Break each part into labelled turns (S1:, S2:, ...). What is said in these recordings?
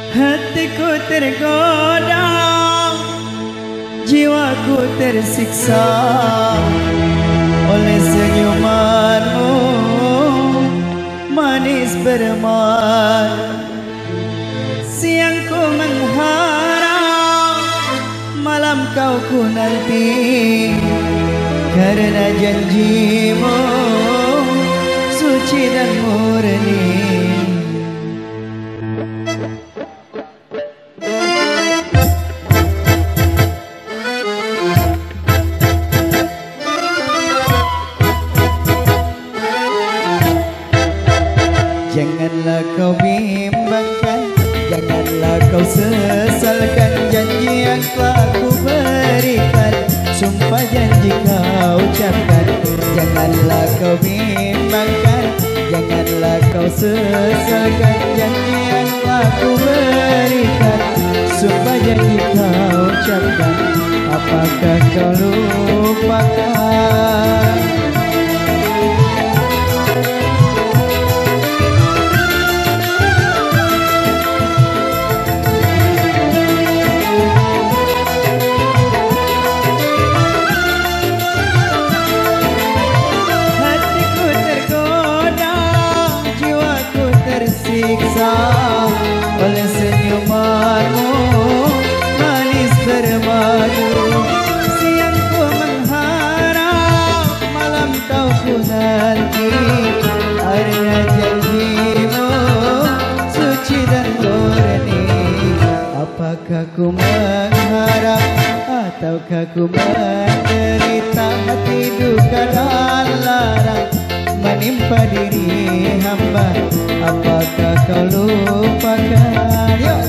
S1: Hatiku tergoda, jiwaku tersiksa oleh senyumanmu manis bermata. Siang ku mengharap, malam kau ku nanti, karena janjimu suci dan murni. Janganlah kau bimbangkan, janganlah kau sesalkan janji yang telah ku berikan, sumpah janji kau ucapkan. Janganlah kau bimbangkan, janganlah kau sesalkan janji yang telah ku berikan, sumpah janji kau ucapkan. Apakah kau lupakan? Tersiksa oleh senyumanmu manis bermadu. Siang ku mengharap, malam kau ku nanti, karena janjimu suci dan murni. Apakah ku mengharap ataukah ku menderita, hati duka dan lara menimpa diri hamba. Apakah kau lupakan? Yo!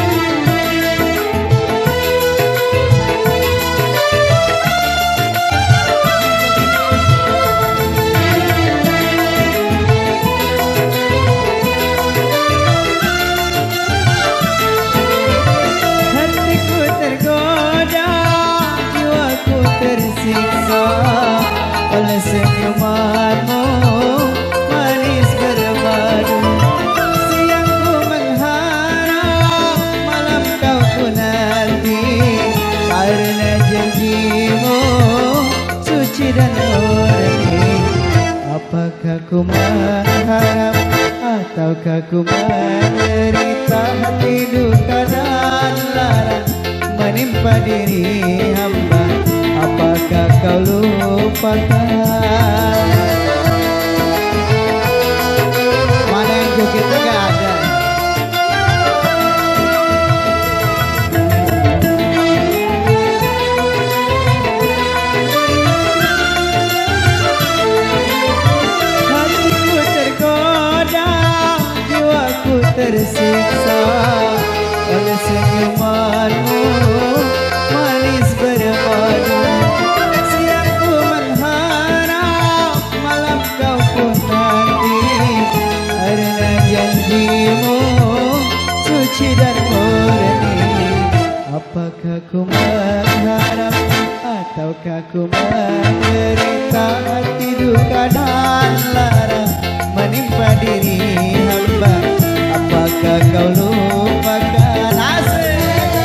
S1: Hatiku tergoda, jiwaku tersiksa oleh senyumanmu manis bermadu. Siang ku mengharap, malam kau ku nanti, karena janjimu suci dan murni. Apakah ku mengharap ataukah ku menderita, hati duka dan lara menimpa diri hamba. Apakah kau lupakan? Mana yang joget gak ada? Hatiku tergoda, jiwaku tersiksa oleh senyumanmu manis bermadu. Siang ku mengharap, malam kau ku nanti, karena janjimu suci dan murni. Apakah ku mengharap ataukah ku menderita, hati duka dan lara menimpa diri hamba. Apakah kau lupakan? Asik!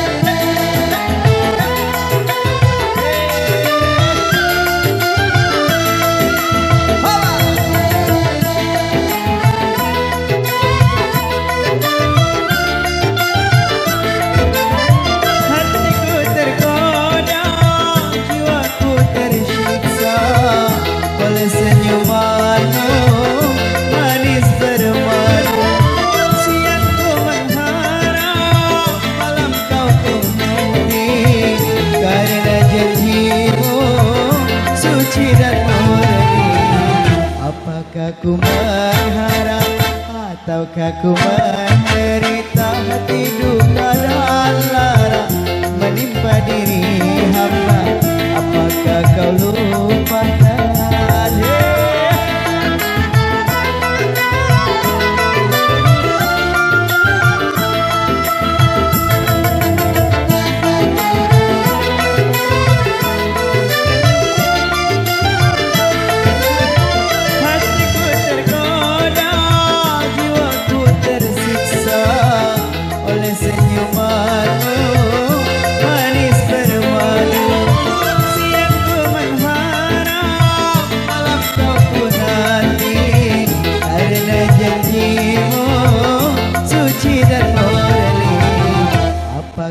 S1: Senyumanmu manis bermadu. Siang ku mengharap, malam kau ku nanti, karena janjimu suci dan murni. Apakah ku mengharap ataukah ku menderita, hati duka dan lara menimpa diri hamba. Apakah kau lupakan? Hatiku tergoda, jiwaku tersiksa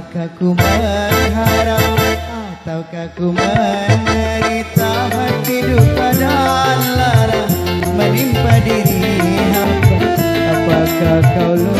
S1: Apakah ku mengharap ataukah ku menderita, hati duka dan lara menimpa diri hamba. Apakah kau lupa